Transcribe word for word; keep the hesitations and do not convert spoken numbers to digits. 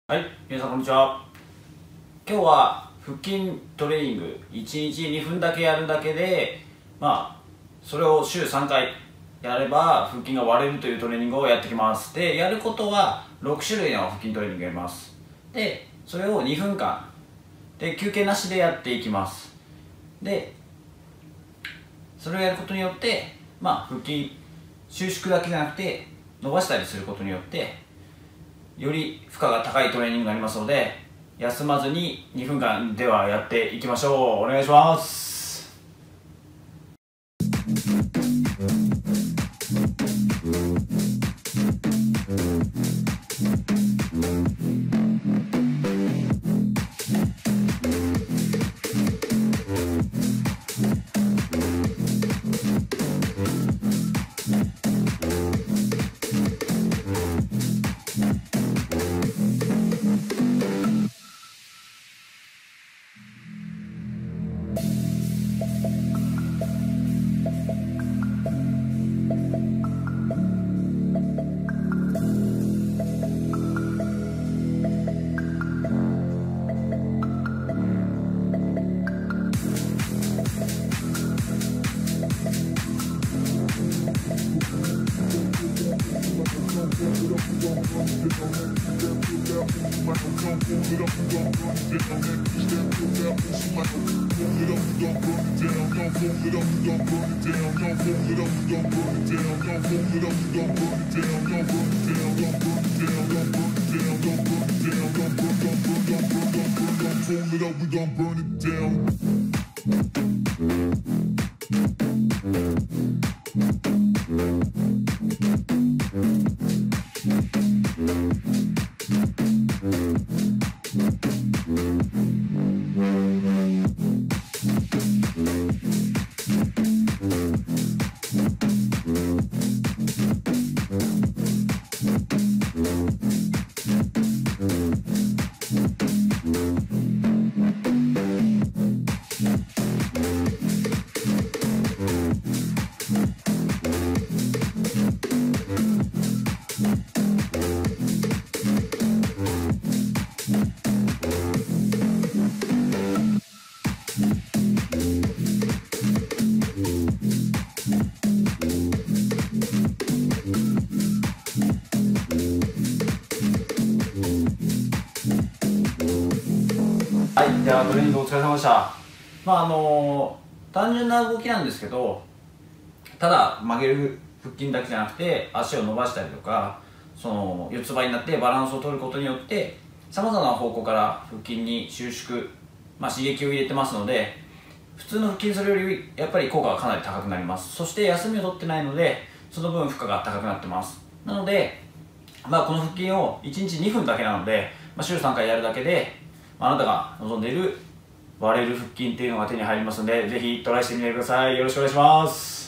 はい、皆さんこんにちは。今日は腹筋トレーニングいちにちにふんだけやるだけで、まあそれを週さんかいやれば腹筋が割れるというトレーニングをやってきます。で、やることはろくしゅるいの腹筋トレーニングやります。で、それをにふんかんで休憩なしでやっていきます。で、それをやることによって、まあ腹筋収縮だけじゃなくて伸ばしたりすることによってより負荷が高いトレーニングになりますので、休まずににふんかんではやっていきましょう。お願いします。はい、ではトレーニングお疲れ様でした。まああのー、単純な動きなんですけど、ただ曲げる腹筋だけじゃなくて足を伸ばしたりとか、その四つ葉になってバランスを取ることによってさまざまな方向から腹筋に収縮、まあ、刺激を入れてますので、普通の腹筋するよりやっぱり効果がかなり高くなります。そして休みを取ってないのでその分負荷が高くなってます。なので、まあ、この腹筋をいちにちにふんだけなので、まあ、週さんかいやるだけであなたが望んでいる割れる腹筋っていうのが手に入りますので、ぜひトライしてみてください。よろしくお願いします。